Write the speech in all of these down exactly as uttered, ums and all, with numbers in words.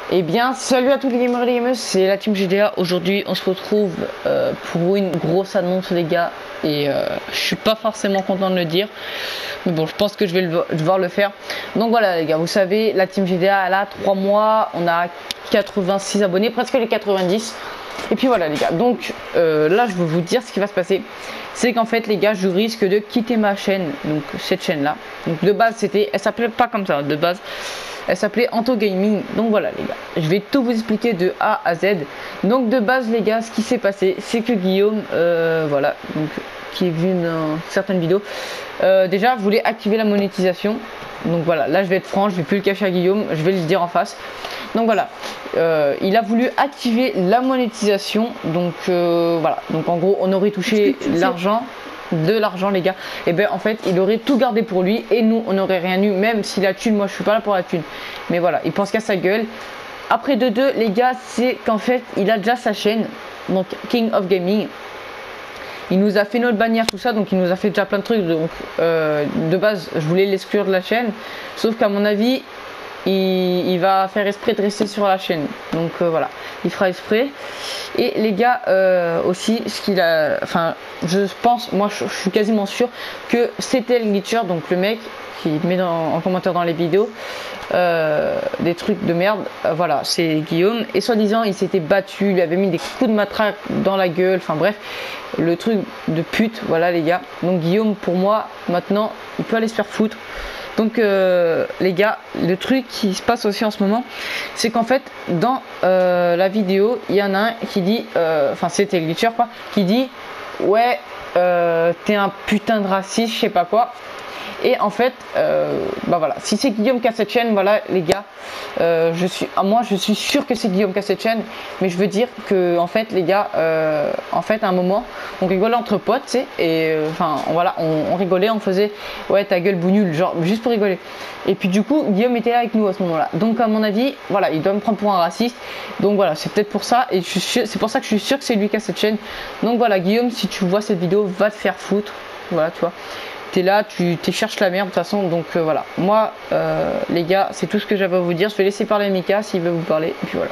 Eh bien, salut à tous les gamers et les gameuses, c'est la team G D A. Aujourd'hui, on se retrouve euh, pour une grosse annonce, les gars. Et euh, je suis pas forcément content de le dire, mais bon, je pense que je vais le, devoir le faire. Donc voilà, les gars, vous savez, la team G D A, elle a trois mois, on a quatre-vingt-six abonnés, presque les quatre-vingt-dix. Et puis voilà, les gars. Donc euh, là, je veux vous dire ce qui va se passer. C'est qu'en fait, les gars, je risque de quitter ma chaîne, donc cette chaîne-là. Donc de base, c'était, elle s'appelait pas comme ça, de base. Elle s'appelait Anto Gaming. Donc voilà, les gars, je vais tout vous expliquer de A à Z. Donc de base, les gars, ce qui s'est passé, c'est que Guillaume, euh, voilà, donc qui est vu dans certaines vidéos, euh, déjà voulait activer la monétisation. Donc voilà, là je vais être franc, je vais plus le cacher à Guillaume, je vais le dire en face. Donc voilà, euh, il a voulu activer la monétisation. Donc euh, voilà, donc en gros, on aurait touché l'argent. de l'argent, les gars, et ben en fait il aurait tout gardé pour lui et nous on n'aurait rien eu, même si la thune, moi je suis pas là pour la thune, mais voilà, il pense qu'à sa gueule. Après de deux, les gars, c'est qu'en fait il a déjà sa chaîne, donc King of Gaming. Il nous a fait notre bannière, tout ça, donc il nous a fait déjà plein de trucs. Donc euh, de base je voulais l'exclure de la chaîne, sauf qu'à mon avis Il, il va faire exprès de rester sur la chaîne, donc euh, voilà, il fera exprès. Et les gars, euh, aussi ce qu'il a, enfin je pense, moi je, je suis quasiment sûr que c'était le glitcher, donc le mec qui met dans, en commentaire dans les vidéos euh, des trucs de merde, euh, voilà, c'est Guillaume. Et soi-disant il s'était battu, il lui avait mis des coups de matraque dans la gueule, enfin bref, le truc de pute, voilà les gars. Donc Guillaume, pour moi maintenant, il peut aller se faire foutre. Donc euh, les gars, le truc qui se passe aussi en ce moment, c'est qu'en fait dans euh, la vidéo, il y en a un qui dit, enfin euh, c'était Glitcher quoi, qui dit ouais euh, t'es un putain de raciste, je sais pas quoi. Et en fait, euh, bah voilà, si c'est Guillaume qui a cette chaîne, voilà les gars, euh, je suis, moi je suis sûr que c'est Guillaume qui a cette chaîne, mais je veux dire que en fait les gars, euh, en fait à un moment, on rigolait entre potes, tu sais, et enfin euh, voilà, on, on rigolait, on faisait ouais ta gueule bougnoule, genre juste pour rigoler. Et puis du coup, Guillaume était là avec nous à ce moment-là. Donc à mon avis, voilà, il doit me prendre pour un raciste. Donc voilà, c'est peut-être pour ça, et c'est pour ça que je suis sûr que c'est lui qui a cette chaîne. Donc voilà, Guillaume, si tu vois cette vidéo, va te faire foutre, voilà, tu vois. T'es là, tu t'es cherches la merde de toute façon, donc euh, voilà. Moi, euh, les gars, c'est tout ce que j'avais à vous dire. Je vais laisser parler Mika s'il veut vous parler, et puis voilà.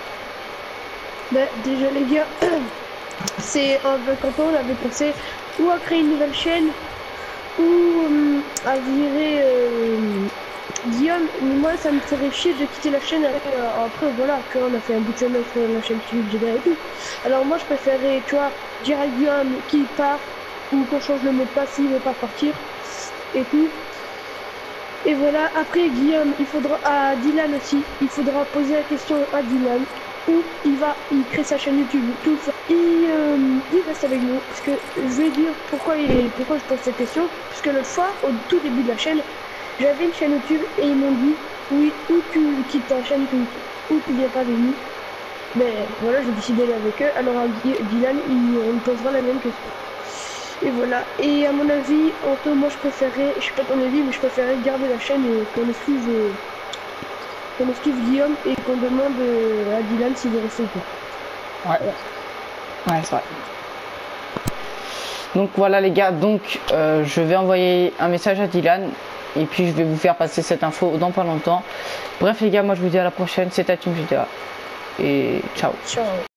Bah, déjà les gars, c'est avec Quentin, on avait pensé ou à créer une nouvelle chaîne ou euh, à virer euh, Guillaume. Mais moi, ça me ferait chier de quitter la chaîne après, euh, après voilà, qu'on a fait un bout de chemin sur la chaîne G D A et tout. Alors moi, je préférais, tu vois, dire à Guillaume qu'il part, ou qu'on change le mot de passe s'il ne veut pas partir et tout. Et voilà, après Guillaume, il faudra à Dylan aussi, il faudra poser la question à Dylan où il va, il crée sa chaîne YouTube, tout ça. Et euh, il reste avec nous, parce que je vais dire pourquoi, il est, pourquoi je pose cette question. Parce que l'autre fois, au tout début de la chaîne, j'avais une chaîne YouTube et ils m'ont dit oui, ou tu quittes ta chaîne, ou tu viens pas avec nous. Mais voilà, j'ai décidé d'aller avec eux. Alors à Dylan, il, on me posera la même question. Et voilà, et à mon avis, Anto, moi je préférais, je sais pas ton avis, mais je préférais garder la chaîne et qu'on suive, euh, qu'on suive Guillaume et qu'on demande euh, à Dylan s'il veut rester ou pas. Ouais, ouais, c'est vrai. Donc voilà les gars, donc euh, je vais envoyer un message à Dylan et puis je vais vous faire passer cette info dans pas longtemps. Bref les gars, moi je vous dis à la prochaine, c'est ta team G D A et ciao. Ciao.